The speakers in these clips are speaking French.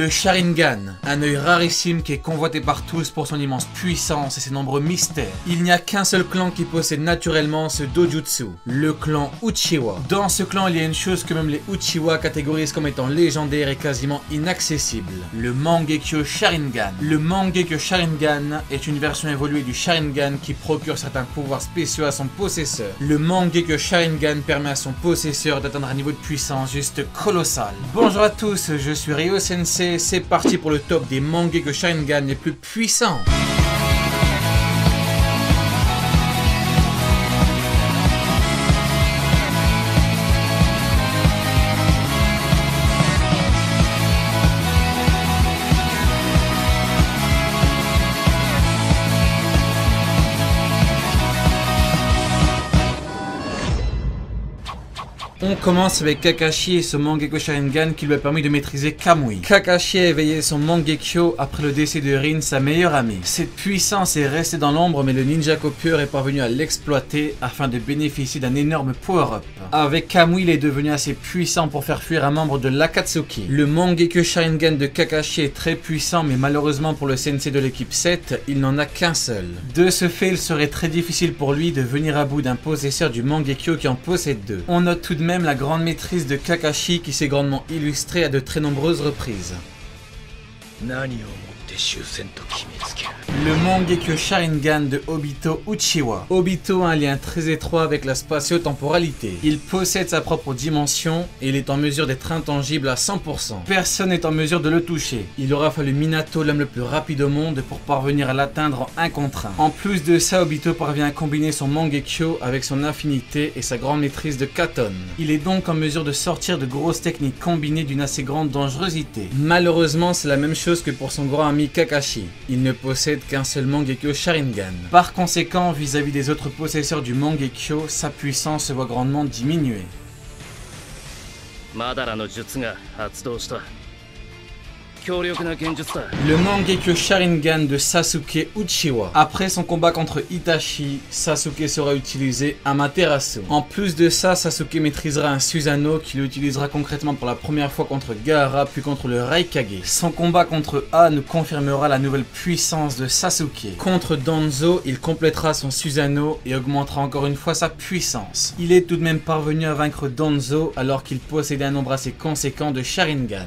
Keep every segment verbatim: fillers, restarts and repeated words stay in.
Le Sharingan, un œil rarissime qui est convoité par tous pour son immense puissance et ses nombreux mystères. Il n'y a qu'un seul clan qui possède naturellement ce dojutsu, le clan Uchiwa. Dans ce clan, il y a une chose que même les Uchiwa catégorisent comme étant légendaire et quasiment inaccessible, le Mangekyo Sharingan. Le Mangekyo Sharingan est une version évoluée du Sharingan qui procure certains pouvoirs spéciaux à son possesseur. Le Mangekyo Sharingan permet à son possesseur d'atteindre un niveau de puissance juste colossal. Bonjour à tous, je suis Ryo Sensei. C'est parti pour le top des Mangekyo Sharingan les plus puissants. On commence avec Kakashi et son Mangekyo Sharingan qui lui a permis de maîtriser Kamui. Kakashi a éveillé son Mangekyo après le décès de Rin, sa meilleure amie. Cette puissance est restée dans l'ombre, mais le ninja copieur est parvenu à l'exploiter afin de bénéficier d'un énorme power-up. Avec Kamui, il est devenu assez puissant pour faire fuir un membre de l'Akatsuki. Le Mangekyo Sharingan de Kakashi est très puissant, mais malheureusement pour le sensei de l'équipe sept, il n'en a qu'un seul. De ce fait, il serait très difficile pour lui de venir à bout d'un possesseur du Mangekyo qui en possède deux. On note tout de même Même la grande maîtrise de Kakashi qui s'est grandement illustrée à de très nombreuses reprises. Le Mangekyo Sharingan de Obito Uchiwa. Obito a un lien très étroit avec la spatio-temporalité. Il possède sa propre dimension et il est en mesure d'être intangible à cent pour cent. Personne n'est en mesure de le toucher. Il aura fallu Minato, l'homme le plus rapide au monde, pour parvenir à l'atteindre en un contre un. En plus de ça, Obito parvient à combiner son Mangekyo avec son infinité et sa grande maîtrise de Katon. Il est donc en mesure de sortir de grosses techniques combinées d'une assez grande dangerosité. Malheureusement, c'est la même chose que pour son grand ami Kakashi. Il ne possède qu'un seul Mangekyo Sharingan. Par conséquent, vis-à-vis des autres possesseurs du Mangekyo, sa puissance se voit grandement diminuer. Le Mangekyo Sharingan de Sasuke Uchiwa. Après son combat contre Itachi, Sasuke sera utilisé Amaterasu. En plus de ça, Sasuke maîtrisera un Susanoo qu'il utilisera concrètement pour la première fois contre Gaara puis contre le Raikage. Son combat contre A nous confirmera la nouvelle puissance de Sasuke. Contre Danzo, il complétera son Susanoo et augmentera encore une fois sa puissance. Il est tout de même parvenu à vaincre Danzo alors qu'il possédait un nombre assez conséquent de Sharingan.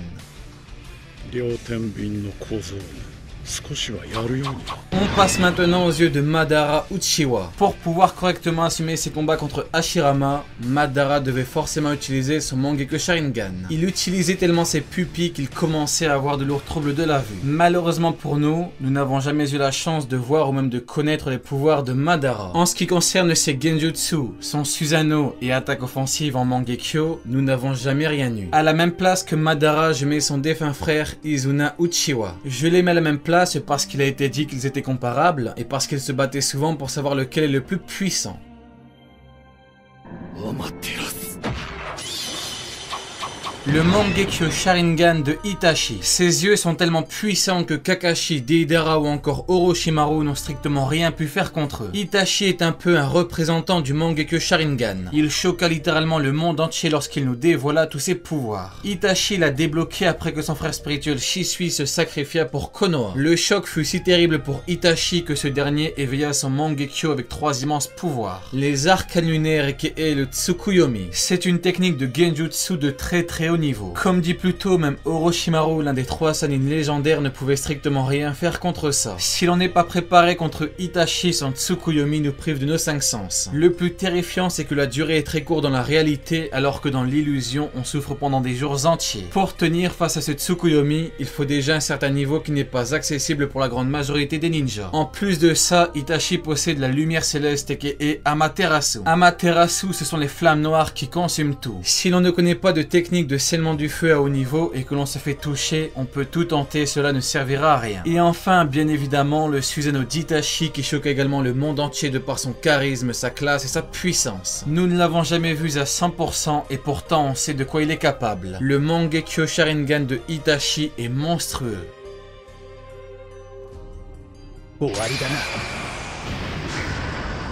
On passe maintenant aux yeux de Madara Uchiwa. Pour pouvoir correctement assumer ses combats contre Hashirama, Madara devait forcément utiliser son Mangekyo Sharingan. Il utilisait tellement ses pupilles qu'il commençait à avoir de lourds troubles de la vue. Malheureusement pour nous, nous n'avons jamais eu la chance de voir ou même de connaître les pouvoirs de Madara. En ce qui concerne ses Genjutsu, son Susanoo et attaque offensive en Mangekyo, nous n'avons jamais rien eu. À la même place que Madara, je mets son défunt frère Izuna Uchiwa. Je les mets à la même place parce qu'il a été dit qu'ils étaient comparables et parce qu'ils se battaient souvent pour savoir lequel est le plus puissant. Le Mangekyo Sharingan de Itachi. Ses yeux sont tellement puissants que Kakashi, Deidara ou encore Orochimaru n'ont strictement rien pu faire contre eux. Itachi est un peu un représentant du Mangekyo Sharingan. Il choqua littéralement le monde entier lorsqu'il nous dévoila tous ses pouvoirs. Itachi l'a débloqué après que son frère spirituel Shisui se sacrifia pour Konoha. Le choc fut si terrible pour Itachi que ce dernier éveilla son Mangekyo avec trois immenses pouvoirs. Les arcanes lunaires et le Tsukuyomi. C'est une technique de Genjutsu de très très haut niveau. Comme dit plus tôt, même Orochimaru, l'un des trois Sannin légendaires, ne pouvait strictement rien faire contre ça. Si l'on n'est pas préparé contre Itachi, son Tsukuyomi nous prive de nos cinq sens. Le plus terrifiant, c'est que la durée est très courte dans la réalité, alors que dans l'illusion, on souffre pendant des jours entiers. Pour tenir face à ce Tsukuyomi, il faut déjà un certain niveau qui n'est pas accessible pour la grande majorité des ninjas. En plus de ça, Itachi possède la lumière céleste qui est Amaterasu. Amaterasu, ce sont les flammes noires qui consument tout. Si l'on ne connaît pas de technique de scellement du feu à haut niveau et que l'on se fait toucher, on peut tout tenter, cela ne servira à rien. Et enfin, bien évidemment, le Susanoo d'Itachi qui choque également le monde entier de par son charisme, sa classe et sa puissance. Nous ne l'avons jamais vu à cent pour cent et pourtant on sait de quoi il est capable. Le Mangekyo Sharingan de Itachi est monstrueux.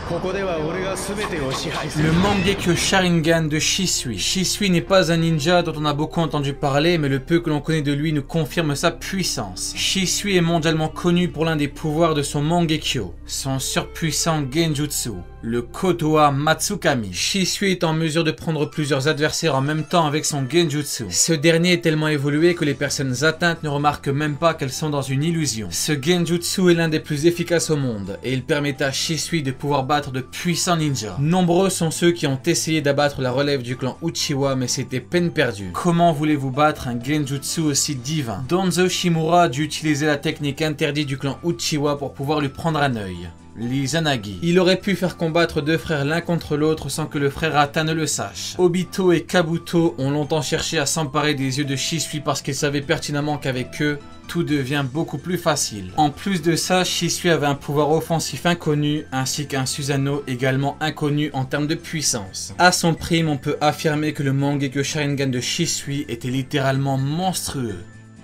Le Mangekyo Sharingan de Shisui. Shisui n'est pas un ninja dont on a beaucoup entendu parler, mais le peu que l'on connaît de lui nous confirme sa puissance. Shisui est mondialement connu pour l'un des pouvoirs de son Mangekyo, son surpuissant Genjutsu, le Kotoa Matsukami. Shisui est en mesure de prendre plusieurs adversaires en même temps avec son Genjutsu. Ce dernier est tellement évolué que les personnes atteintes ne remarquent même pas qu'elles sont dans une illusion. Ce Genjutsu est l'un des plus efficaces au monde, et il permet à Shisui de pouvoir battre de puissants ninjas. Nombreux sont ceux qui ont essayé d'abattre la relève du clan Uchiwa, mais c'était peine perdue. Comment voulez-vous battre un Genjutsu aussi divin? Danzo Shimura a dû utiliser la technique interdite du clan Uchiwa pour pouvoir lui prendre un œil. L'Izanagi. Il aurait pu faire combattre deux frères l'un contre l'autre sans que le frère atteint ne le sache. Obito et Kabuto ont longtemps cherché à s'emparer des yeux de Shisui parce qu'ils savaient pertinemment qu'avec eux, tout devient beaucoup plus facile. En plus de ça, Shisui avait un pouvoir offensif inconnu, ainsi qu'un Susanoo également inconnu en termes de puissance. À son prime, on peut affirmer que le Mangekyo Sharingan de Shisui était littéralement monstrueux.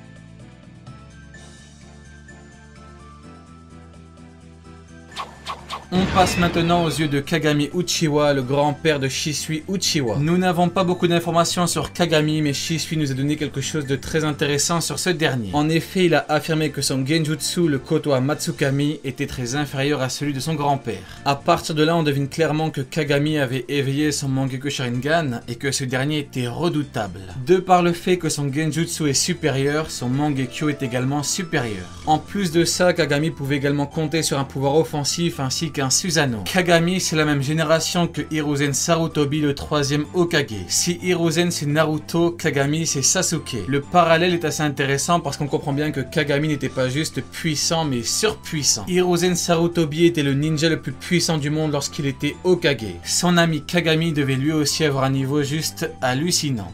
On passe maintenant aux yeux de Kagami Uchiwa, le grand-père de Shisui Uchiwa. Nous n'avons pas beaucoup d'informations sur Kagami, mais Shisui nous a donné quelque chose de très intéressant sur ce dernier. En effet, il a affirmé que son Genjutsu, le Kotoa Matsukami, était très inférieur à celui de son grand-père. À partir de là, on devine clairement que Kagami avait éveillé son Mangekyo Sharingan et que ce dernier était redoutable. De par le fait que son Genjutsu est supérieur, son Mangekyo est également supérieur. En plus de ça, Kagami pouvait également compter sur un pouvoir offensif ainsi que un Susanoo. Kagami, c'est la même génération que Hiruzen Sarutobi, le troisième Hokage. Si Hiruzen c'est Naruto, Kagami c'est Sasuke. Le parallèle est assez intéressant parce qu'on comprend bien que Kagami n'était pas juste puissant mais surpuissant. Hiruzen Sarutobi était le ninja le plus puissant du monde lorsqu'il était Hokage. Son ami Kagami devait lui aussi avoir un niveau juste hallucinant.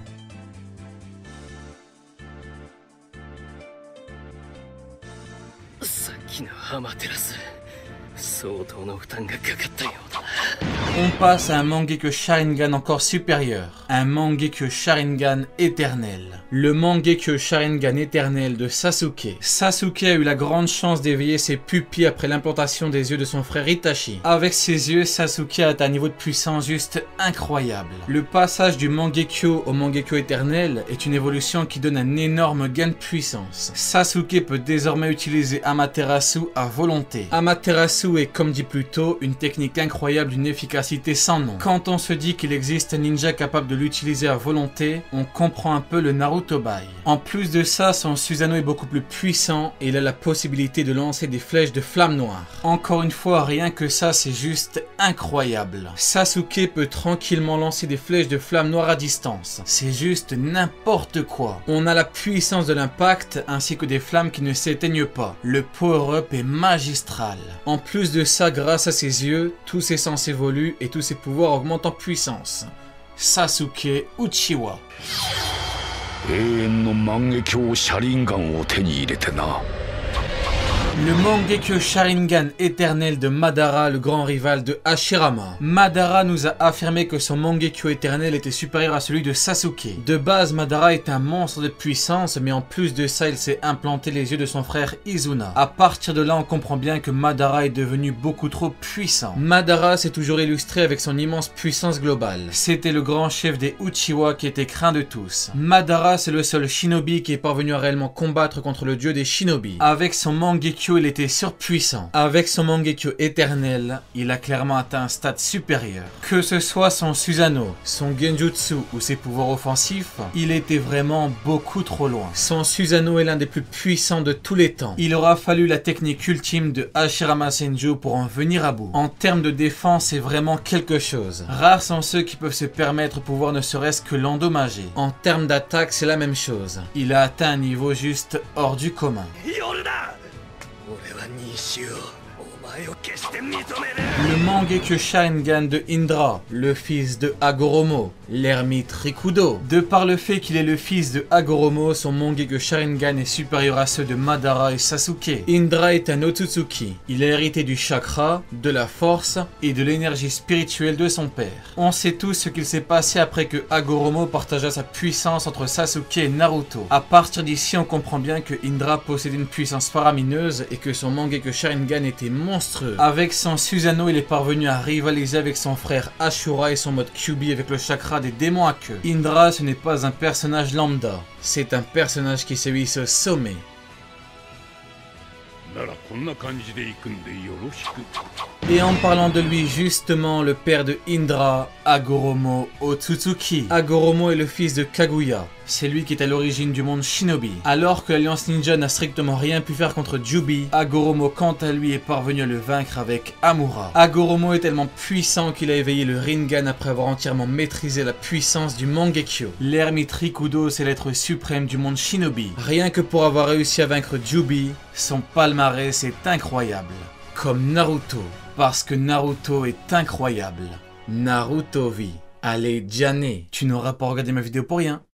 On passe à un Mangekyo Sharingan encore supérieur, un Mangekyo Sharingan éternel. Le Mangekyo Sharingan éternel de Sasuke. Sasuke a eu la grande chance d'éveiller ses pupilles après l'implantation des yeux de son frère Itachi. Avec ses yeux, Sasuke a atteint un niveau de puissance juste incroyable. Le passage du Mangekyo au Mangekyo éternel est une évolution qui donne un énorme gain de puissance. Sasuke peut désormais utiliser Amaterasu à volonté. Amaterasu est, comme dit plus tôt, une technique incroyable d'une efficacité sans nom. Quand on se dit qu'il existe un ninja capable de l'utiliser à volonté, on comprend un peu le Naruto-bai. En plus de ça, son Susanoo est beaucoup plus puissant et il a la possibilité de lancer des flèches de flammes noires. Encore une fois, rien que ça, c'est juste incroyable. Sasuke peut tranquillement lancer des flèches de flammes noires à distance. C'est juste n'importe quoi. On a la puissance de l'impact ainsi que des flammes qui ne s'éteignent pas. Le power-up est magistral. En plus de ça, grâce à ses yeux, tous ses sens évoluent et tous ses pouvoirs augmentent en puissance. Sasuke Uchiwa. Le Mangekyo Sharingan éternel de Madara, le grand rival de Hashirama. Madara nous a affirmé que son Mangekyo éternel était supérieur à celui de Sasuke. De base, Madara est un monstre de puissance, mais en plus de ça, il s'est implanté les yeux de son frère Izuna. À partir de là, on comprend bien que Madara est devenu beaucoup trop puissant. Madara s'est toujours illustré avec son immense puissance globale. C'était le grand chef des Uchiwa qui était craint de tous. Madara, c'est le seul shinobi qui est parvenu à réellement combattre contre le dieu des shinobi. Avec son Mangekyo, il était surpuissant. Avec son Mangekyo éternel, il a clairement atteint un stade supérieur. Que ce soit son Susanoo, son Genjutsu ou ses pouvoirs offensifs, il était vraiment beaucoup trop loin. Son Susanoo est l'un des plus puissants de tous les temps. Il aura fallu la technique ultime de Hashirama Senju pour en venir à bout. En termes de défense, c'est vraiment quelque chose. Rares sont ceux qui peuvent se permettre de pouvoir ne serait-ce que l'endommager. En termes d'attaque, c'est la même chose. Il a atteint un niveau juste hors du commun. Le Mangekyo Sharingan de Indra, le fils de Hagoromo, l'ermite Rikudo. De par le fait qu'il est le fils de Hagoromo, son Mangekyo Sharingan est supérieur à ceux de Madara et Sasuke. Indra est un Otsutsuki. Il a hérité du chakra, de la force et de l'énergie spirituelle de son père. On sait tous ce qu'il s'est passé après que Hagoromo partagea sa puissance entre Sasuke et Naruto. À partir d'ici, on comprend bien que Indra possédait une puissance faramineuse et que son Mangekyo Sharingan était monstrueux. monstrueux. Avec son Susanoo, il est parvenu à rivaliser avec son frère Ashura et son mode Kyuubi avec le chakra des démons à queue. Indra, ce n'est pas un personnage lambda, c'est un personnage qui se hisse au sommet. Et en parlant de lui justement, le père de Indra, Hagoromo Otsutsuki. Hagoromo est le fils de Kaguya, c'est lui qui est à l'origine du monde Shinobi. Alors que l'Alliance Ninja n'a strictement rien pu faire contre Jubi, Hagoromo quant à lui est parvenu à le vaincre avec Amura. Hagoromo est tellement puissant qu'il a éveillé le Rinnegan après avoir entièrement maîtrisé la puissance du Mangekyo. L'ermite Rikudo, c'est l'être suprême du monde Shinobi. Rien que pour avoir réussi à vaincre Jubi, son palmarès est incroyable. Comme Naruto, parce que Naruto est incroyable. Naruto vit. Allez, Jané, tu n'auras pas regardé ma vidéo pour rien.